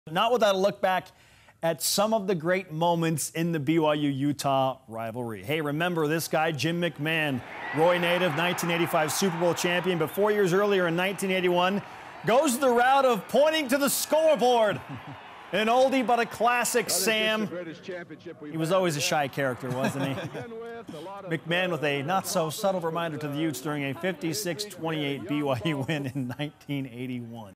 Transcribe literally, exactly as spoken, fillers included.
Not without a look back at some of the great moments in the B Y U Utah rivalry. Hey, remember this guy, Jim McMahon, Roy native, nineteen eighty-five Super Bowl champion, but four years earlier in nineteen eighty-one, goes the route of pointing to the scoreboard. An oldie but a classic, Sam. He was always a shy character, wasn't he? McMahon with a not-so-subtle reminder to the Utes during a fifty-six twenty-eight B Y U win in nineteen eighty-one.